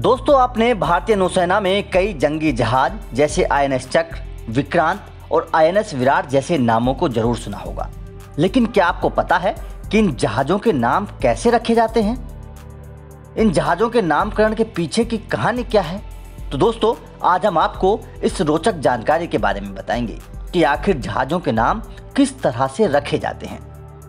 दोस्तों, आपने भारतीय नौसेना में कई जंगी जहाज जैसे आईएनएस चक्र, विक्रांत और आईएनएस विराट जैसे नामों को जरूर सुना होगा। लेकिन क्या आपको पता है कि इन जहाज़ों के नाम कैसे रखे जाते हैं? इन जहाज़ों के नामकरण के पीछे की कहानी क्या है? तो दोस्तों, आज हम आपको इस रोचक जानकारी के बारे में बताएंगे कि आखिर जहाज़ों के नाम किस तरह से रखे जाते हैं।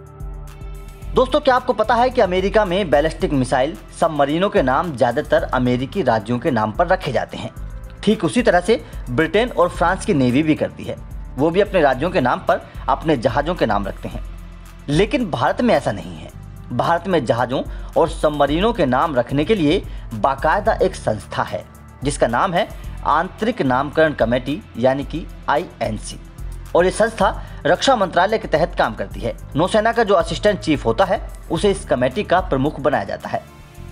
दोस्तों, क्या आपको पता है कि अमेरिका में बैलिस्टिक मिसाइल सबमरीनों के नाम ज़्यादातर अमेरिकी राज्यों के नाम पर रखे जाते हैं। ठीक उसी तरह से ब्रिटेन और फ्रांस की नेवी भी करती है। वो भी अपने राज्यों के नाम पर अपने जहाज़ों के नाम रखते हैं। लेकिन भारत में ऐसा नहीं है। भारत में जहाज़ों और सबमरीनों के नाम रखने के लिए बाकायदा एक संस्था है जिसका नाम है आंतरिक नामकरण कमेटी यानी कि INC। और ये संस्था रक्षा मंत्रालय के तहत काम करती है। नौसेना का जो असिस्टेंट चीफ होता है उसे इस कमेटी का प्रमुख बनाया जाता है।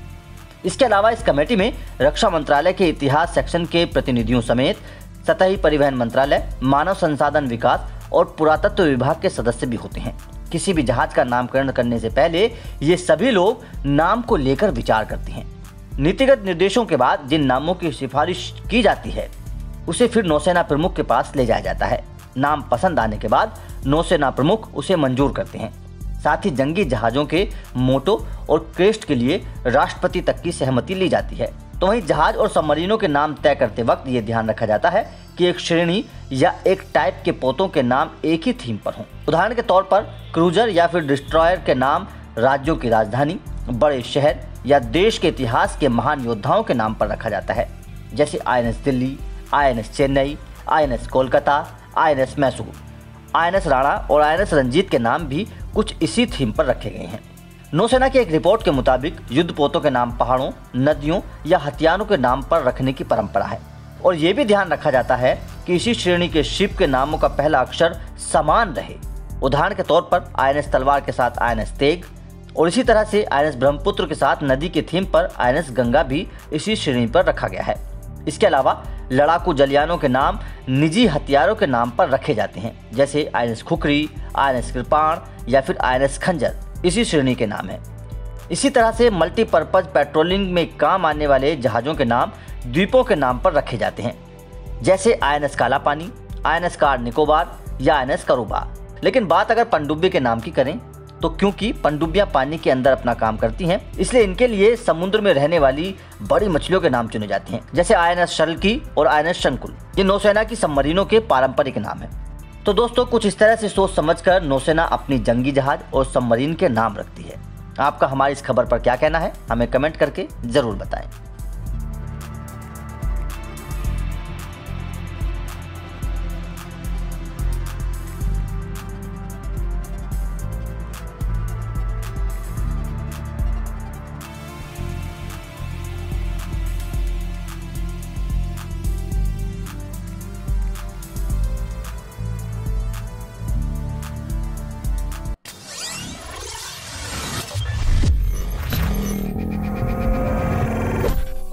इसके अलावा इस कमेटी में रक्षा मंत्रालय के इतिहास सेक्शन के प्रतिनिधियों समेत सतही परिवहन मंत्रालय, मानव संसाधन विकास और पुरातत्व विभाग के सदस्य भी होते हैं। किसी भी जहाज का नामकरण करने से पहले ये सभी लोग नाम को लेकर विचार करते हैं। नीतिगत निर्देशों के बाद जिन नामों की सिफारिश की जाती है उसे फिर नौसेना प्रमुख के पास ले जाया जाता है। नाम पसंद आने के बाद नौसेना प्रमुख उसे मंजूर करते हैं। साथ ही जंगी जहाज़ों के मोटो और क्रेस्ट के लिए राष्ट्रपति तक की सहमति ली जाती है। तो वहीं जहाज और सबमरीनों के नाम तय करते वक्त ये ध्यान रखा जाता है कि एक श्रेणी या एक टाइप के पोतों के नाम एक ही थीम पर हों। उदाहरण के तौर पर क्रूजर या फिर डिस्ट्रॉयर के नाम राज्यों की राजधानी, बड़े शहर या देश के इतिहास के महान योद्धाओं के नाम पर रखा जाता है, जैसे INS Delhi, INS Chennai, INS Kolkata, INS Mysore, INS Rana और INS रंजीत के नाम भी कुछ इसी थीम पर रखे गए हैं। नौसेना की एक रिपोर्ट के मुताबिक युद्धपोतों के नाम पहाड़ों, नदियों या हथियारों के नाम पर रखने की परंपरा है। और ये भी ध्यान रखा जाता है कि इसी श्रेणी के शिप के नामों का पहला अक्षर समान रहे। उदाहरण के तौर पर INS तलवार के साथ INS तेग और इसी तरह से INS ब्रह्मपुत्र के साथ नदी के थीम पर INS गंगा भी इसी श्रेणी पर रखा गया है। इसके अलावा लड़ाकू जलयानों के नाम निजी हथियारों के नाम पर रखे जाते हैं, जैसे INS खुखरी, INS कृपाण या फिर INS खंजर इसी श्रेणी के नाम है। इसी तरह से मल्टीपर्पज पेट्रोलिंग में काम आने वाले जहाज़ों के नाम द्वीपों के नाम पर रखे जाते हैं, जैसे INS काला पानी, INS कार निकोबार या INS करूबा। लेकिन बात अगर पनडुब्बी के नाम की करें तो क्योंकि पनडुब्बियां पानी के अंदर अपना काम करती हैं, इसलिए इनके लिए समुद्र में रहने वाली बड़ी मछलियों के नाम चुने जाते हैं, जैसे INS शल्की और INS शंकुल। ये नौसेना की सबमरीनों के पारंपरिक नाम है। तो दोस्तों, कुछ इस तरह से सोच समझकर नौसेना अपनी जंगी जहाज और सबमरीन के नाम रखती है। आपका हमारी इस खबर पर क्या कहना है, हमें कमेंट करके जरूर बताएं।